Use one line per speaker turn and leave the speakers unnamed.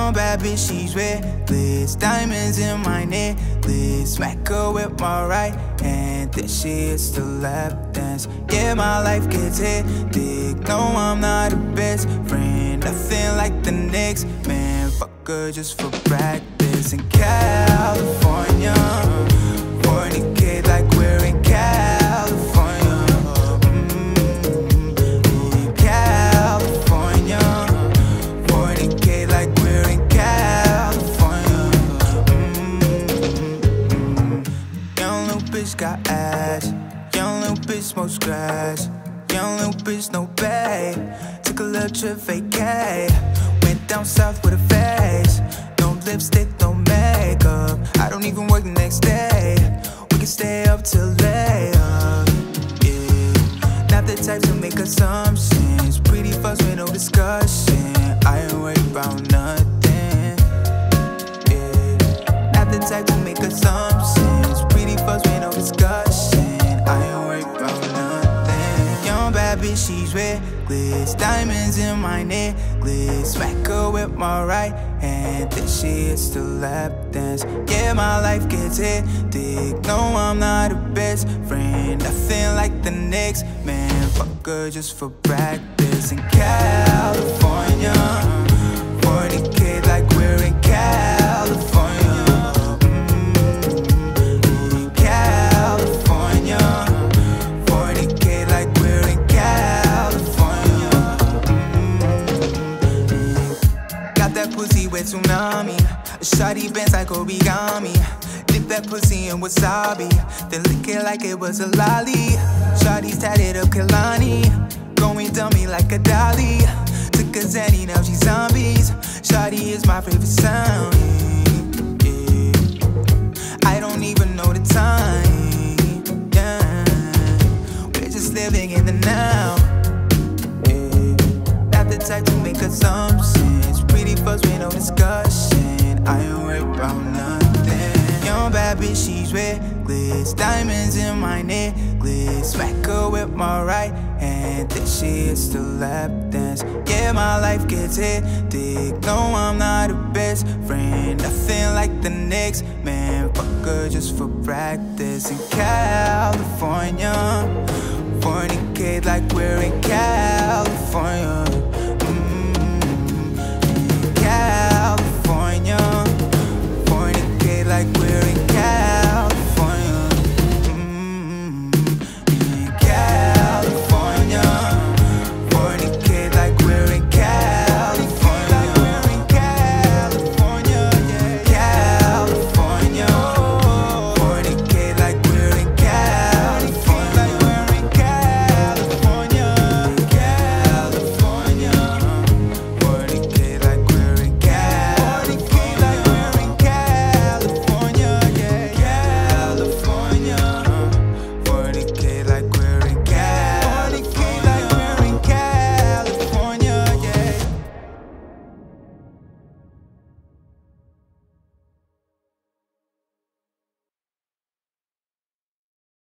Young bad bitch, she's reckless. Diamonds in my necklace. Smack her with my right hand, then she hits the lap dance. Yeah, my life gets hectic. No, I'm not her best friend. Nothing like the next man. Fuck her just for practice. In California, fornicate like we're in California. In California, fornicate like we're in California. Young little bitch got ass. Young little bitch smokes grass. Young little bitch no bae. Took a little trip vacay. Went down south with a face. No lipstick, no makeup. I don't even work the next day. We can stay up till late, yeah. Not the type to make assumptions. Pretty fucks with no discussion. I ain't worried about nothing, yeah. Not the type to make assumptions. Pretty fucks with no discussion. I ain't worried about nothing. Young bad bitch, she's reckless. Diamonds in my necklace. Smack her with my right hand, then she hits the lap dance. Yeah, my life gets hectic. No, I'm not her best friend. Nothing like the next man. Fuck her just for practice. In California, fornicate like we're in California. In California, fornicate like we're in California. Got that pussy with tsunami. A shawty bends like origami. Dip that pussy in wasabi, then lick it like it was a lolly. Shawty's tatted up Kalani, going dummy like a dolly. Took a Zanny, now she's zombies. Shawty is my favorite sound, yeah. I don't even know the time, yeah. We're just living in the now, yeah. Not the type to make assumptions. Pretty fucks with no discussion. I ain't worried about nothing. Young bad bitch, she's reckless. Diamonds in my necklace. Smack her with my right hand, then she hits the lap dance. Yeah, my life gets hectic. No, I'm not her best friend. Nothing like the next man. Fuck her just for practice. In California, fornicate like we're in California.